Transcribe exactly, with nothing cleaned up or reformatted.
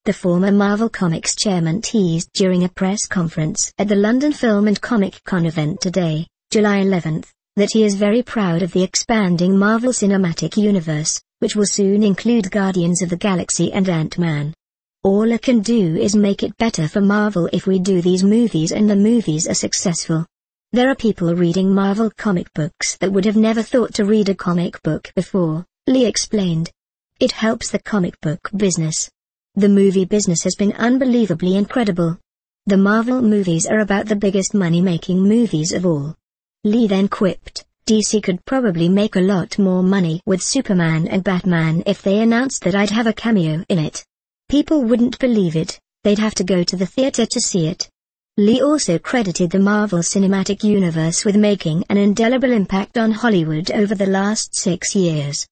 The former Marvel Comics chairman teased during a press conference at the London Film and Comic Con event today, July eleventh, that he is very proud of the expanding Marvel Cinematic Universe, which will soon include Guardians of the Galaxy and Ant-Man. All I can do is make it better for Marvel if we do these movies and the movies are successful. There are people reading Marvel comic books that would have never thought to read a comic book before, Lee explained. It helps the comic book business. The movie business has been unbelievably incredible. The Marvel movies are about the biggest money-making movies of all. Lee then quipped, D C could probably make a lot more money with Superman and Batman if they announced that I'd have a cameo in it. People wouldn't believe it, they'd have to go to the theater to see it. Lee also credited the Marvel Cinematic Universe with making an indelible impact on Hollywood over the last six years.